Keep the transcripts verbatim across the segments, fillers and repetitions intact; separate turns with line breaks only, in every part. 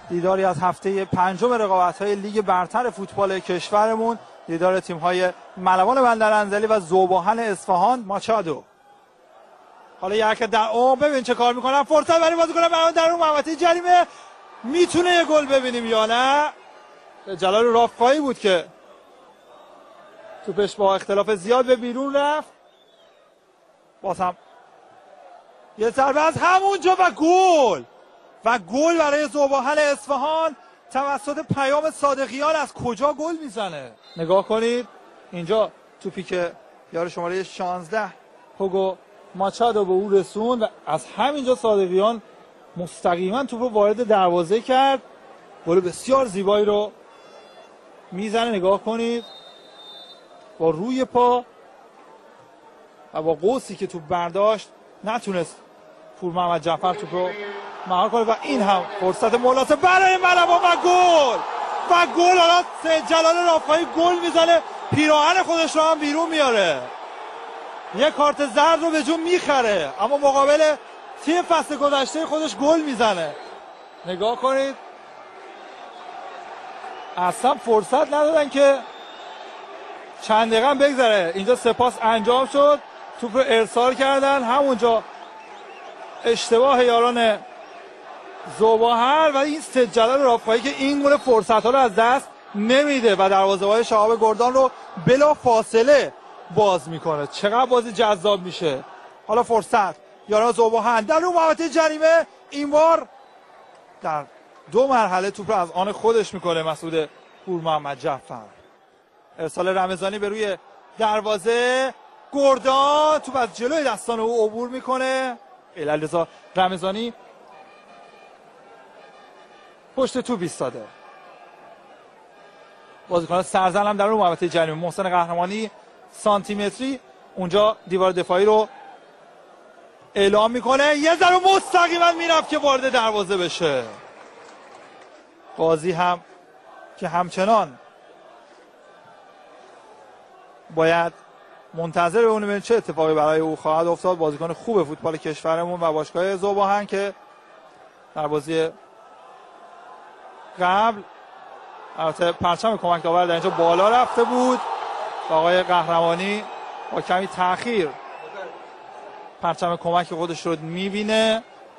دیداری از هفته پنجم رقابت‌های لیگ برتر فوتبال کشورمون، دیدار تیم‌های ملوان بندرانزلی و ذوب‌آهن اصفهان. ماچادو حالا یک در اون ببین چه کار میکنن، فرصت برای بازیکن ملوان در اون محوطه جریمه، میتونه یه گل ببینیم یا نه. جلال رافعی بود که توپش با اختلاف زیاد به بیرون رفت. باز هم یه ضربه از همونجا و گل و گل برای ذوب‌آهن اصفهان توسط پیام صادقیان. از کجا گل میزنه نگاه کنید، اینجا توپی که یار شماره شانزده هوگو ماچادو به او رسون و از همینجا صادقیان مستقیما توپ رو وارد دروازه کرد. گل بسیار زیبایی رو میزنه، نگاه کنید با روی پا و با قوسی که توپ برداشت نتونست پور محمد جعفر توپ رو مهار کنه و این هم فرصت مناسب برای ملوان و گل و گل. حالا جلال رافعی گل میزنه، پیراهن خودش رو هم بیرون میاره، یه کارت زرد رو به جون میخره، اما مقابل تیم فصل گذشته خودش گل میزنه. نگاه کنید اصلا فرصت ندادن که چند دقیقه هم بگذره. اینجا سپاس انجام شد، توپ رو ارسال کردن، همونجا اشتباه یاران ذوب‌آهن و این سید جلال رافعی که این گونه فرصت ها رو از دست نمیده و دروازه‌بان شهاب گردان رو بلا فاصله باز میکنه. چقدر بازی جذاب میشه. حالا فرصت یاران ذوب‌آهن در اون محوطه جریمه، این بار در دو مرحله توپ رو از آن خودش میکنه مسعود پور محمد جعفر. ارسال رمضانی به روی دروازه، گردان توپ از جلوی دستان او عبور میکنه. علیرضا رمضانی پشت توپ ایستاده. بازیکن سرزن هم در اون محوطه جریمه، محسن قهرمانی سانتی متری اونجا دیوار دفاعی رو اعلام میکنه، یه ذره مستقیما میرفت که وارد دروازه بشه. قاضی هم که همچنان باید منتظر بمونیم چه اتفاقی برای او خواهد افتاد. بازیکن خوب فوتبال کشورمون و باشگاه ذوب‌آهن که در بازی قبل البته پرچم کمک داور در اینجا بالا رفته بود و آقای قهرمانی با کمی تأخیر پرچم کمک خودش رو میبینه.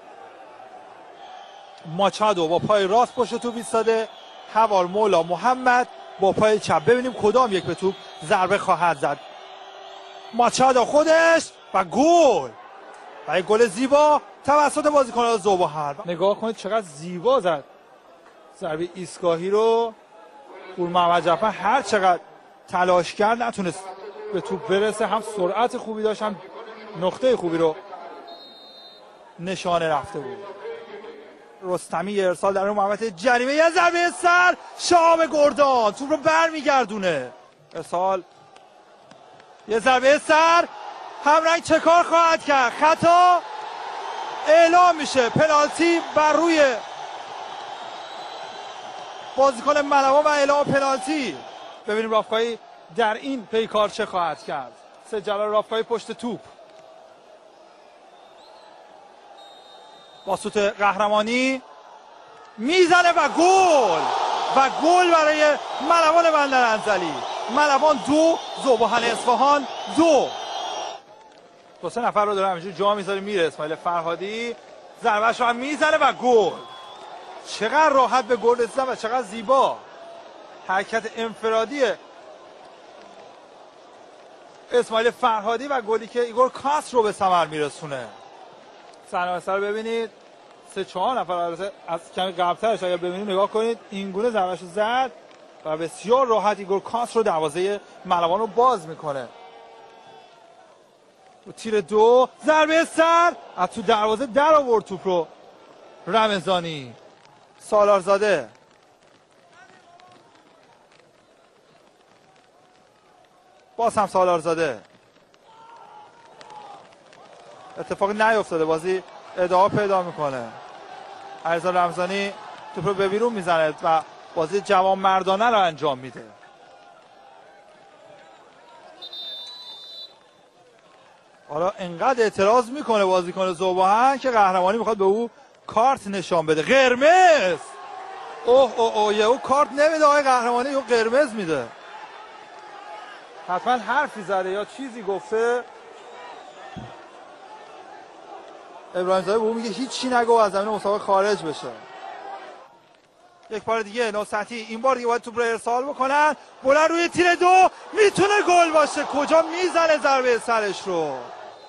ماچادو با پای راست پشت توپ ایستاده، حوال مولا محمد با پای چپ. ببینیم کدام یک به توپ ضربه خواهد زد. ماچادو خودش و گل و یک گل زیبا توسط بازیکنان ذوب‌آهن. نگاه کنید چقدر زیبا زد ضربه ایستگاهی رو. پور محمد جعفر هر چقدر تلاش کرد نتونست به توپ برسه، هم سرعت خوبی داشت هم نقطه خوبی رو نشانه رفته بود. رستمی ارسال در اون محوطه جریمه، یه ضربه سر، شهاب گردان توپ رو برمیگردونه. ارسال، یه ضربه سر، همرنگ چه کار خواهد کرد؟ خطا اعلام میشه، پنالتی بر روی بازیکن ملوان و اعلام پنالتی. ببینیم رافعی در این پیکار چه خواهد کرد. سید جلال رافعی پشت توپ با سوت قهرمانی میزنه و گل و گل برای ملوان بندرانزلی. ملوان دو، ذوب‌آهن اصفهان دو. دو سه نفر رو داره همینجور جا میذاره میره. اسماعیل فرهادی ضربهش رو هم میزنه و گل. چقدر راحت به گل رسیدن و چقدر زیبا حرکت انفرادی اسماعیل فرهادی و گلی که ایگور کاس رو به ثمر میرسونه. صحنه رو ببینید، سه چهار نفر البته از کمی قبل‌ترش اگر ببینید نگاه کنید، این گونه ضربهش رو زد و بسیار راحت ایگور کاس رو دروازه ملوان رو باز میکنه. و تیر دو، ضربه سر از تو دروازه در آورد توپ رو رمضانی. سالارزاده باز هم سالارزاده. اتفاقی نیفتاده، بازی ادامه پیدا میکنه. علیرضا رمضانی توپ رو به بیرون میزنه و بازی جوان مردانه رو انجام میده. حالا انقدر اعتراض میکنه بازیکن ذوب‌آهن که قهرمانی میخواد به او کارت نشان بده. قرمز اوه اوه اوه یهو کارت نمیده آقای قهرمانی، یهو قرمز میده. حتما حرفی زده یا چیزی گفته. ابراهیم زاده به اون میگه هیچی نگو از زمین مسابقه خارج بشه. یک بار دیگه نصرتی، این بار دیگه باید توپ رو ارسال بکنن. بلند روی تیر دو، میتونه گل باشه. کجا میزنه ضربه سرش رو؟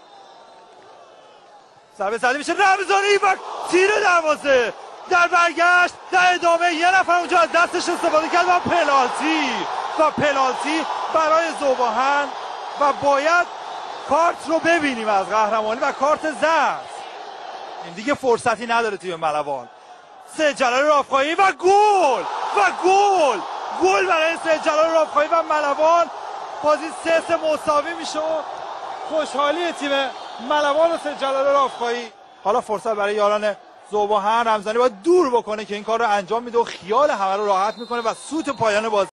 ضربه زده میشه رمضانی و تیر دروازه. در برگشت در ادامه یه نفر اونجا از دستش استفاده کرد و پنالتی و پنالتی برای ذوب‌آهن و باید کارت رو ببینیم از قهرمانی و کارت زرد. این دیگه فرصتی نداره تیم ملوان. سید جلال رافخایی و گل و گل گل برای سید جلال رافخایی و ملوان. بازی سه سه مساوی میشه و خوشحالی تیم ملوان و سید جلال رافخایی. حالا فرصت برای یاران ذوب‌آهن. رمضانی باید دور بکنه که این کار رو انجام میده و خیال همه رو راحت میکنه و سوت پایان بازی